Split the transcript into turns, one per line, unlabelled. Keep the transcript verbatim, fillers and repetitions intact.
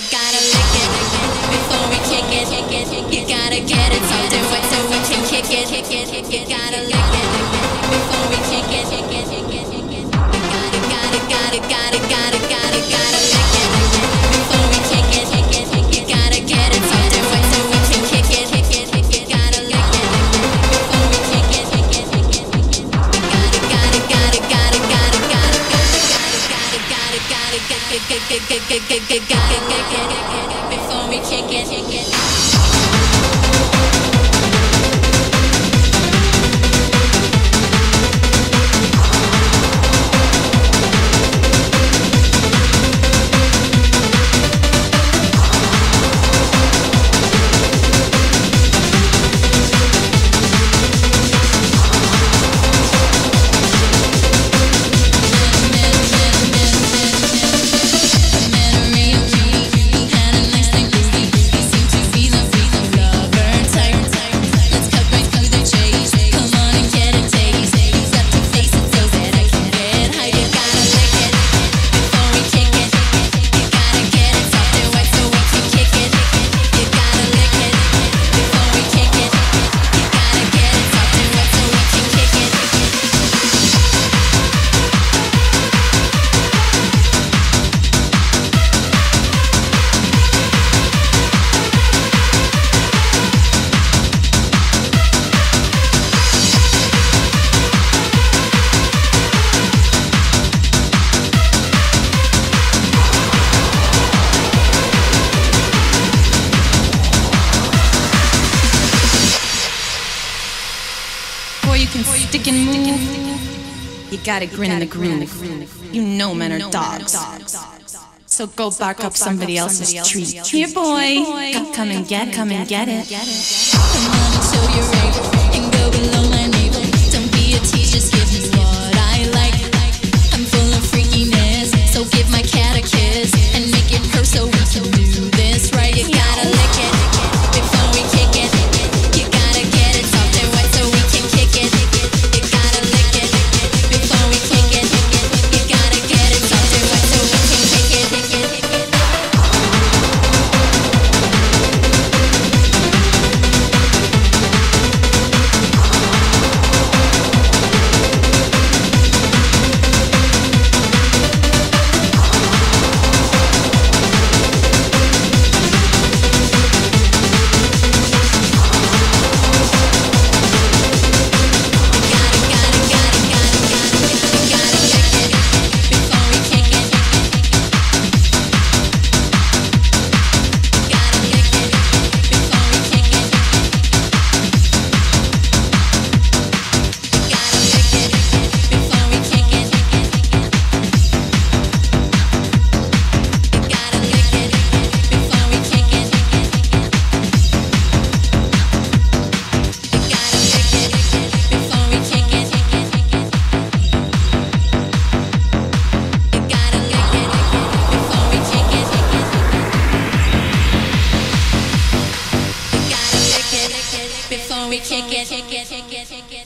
gotta lick it before we kick it. You gotta get it soft and wet so we can kick it. You gotta lick it before we kick it. You gotta, gotta, gotta, gotta, gotta, gotta, gotta lick it before we kick it. You gotta get it soft and wet so we can kick it. You gotta lick it before we kick it. You gotta, gotta, gotta, gotta, gotta, gotta, gotta, gotta, gotta, gotta, gotta, before we kick it. You can stick and move. You gotta grin in the groove. You know men are dogs, so go bark up somebody else's tree. Here, boy, come and get, come and get it. Come on until you're able and go below my navel. Don't be a tease, just give me what I like. I'm full of freakiness, so give my cat a kiss and make it purr so we can do this right. You gotta lick it before we kick it. You gotta get it soft and wet so we can kick it. You gotta lick it before we kick it. You gotta get it soft and wet so we can kick it. Before we kick it, kick it, kick it, kick it.